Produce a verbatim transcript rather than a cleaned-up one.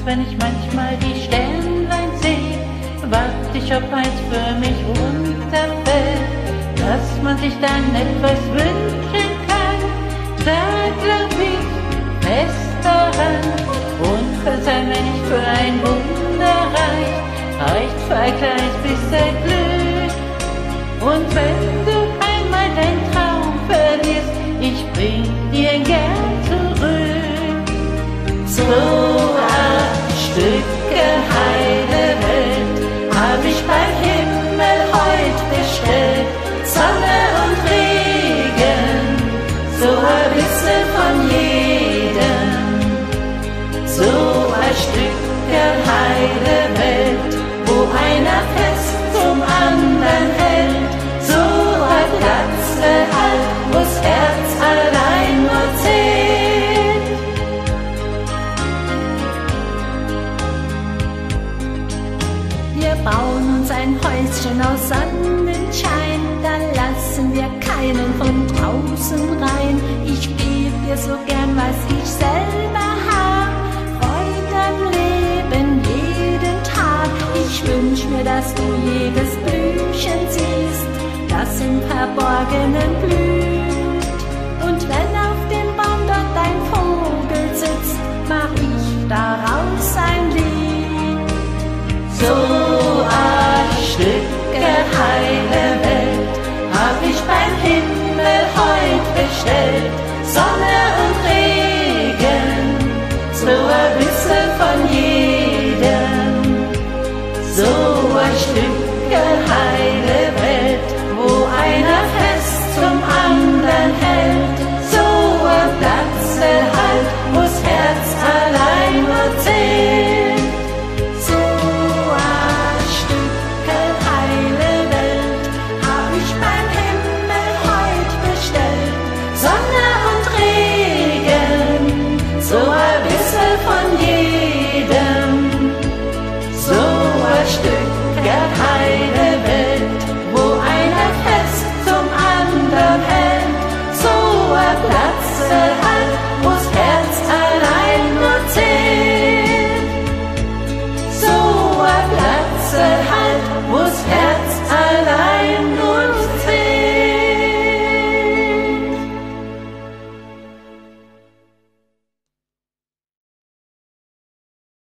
wenn ich manchmal die Sternlein seh, wart ich, ob eins für mich runterfällt, dass man sich dann etwas wünschen kann. Da glaub ich fest daran, und verzeihen, wenn ich für ein Wunder reicht, reicht für ein kleines bisschen Glück. Und wenn du einmal deinen Traum verlierst, ich bring dir gern zurück. So ein Stücke heile Welt hab ich beim Himmel heut bestellt. Sonne und Regen, so ein bisschen von jedem. So ein Stücke heile Welt, wo einer fest zum anderen hält. So ein Platz halt, wo's Herz allein nur zählt. Wir bauen uns ein Häuschen aus Sonnenschein, da lassen wir keinen von draußen rein. Ich geb dir so gern, was ich selber hab, Freude am Leben jeden Tag. Ich wünsch mir, dass du jedes Blümchen siehst, das im Verborgenen blüht. Und wenn auf dem Baum dort ein Vogel sitzt, mach ich daraus ein Lied. So ein Stücke heile Welt hab ich beim Himmel heut bestellt. Sonne und Regen, so ein bisschen von jedem. So ein Stücke heile Welt, wo einer fest zum anderen hält. So ein Platz halt, wo's Herz allein nur zählt. So ein Stücke heile Welt hab ich beim Himmel heut bestellt. Sonne und Regen, so ein bisschen von jedem. So ein Stücke heile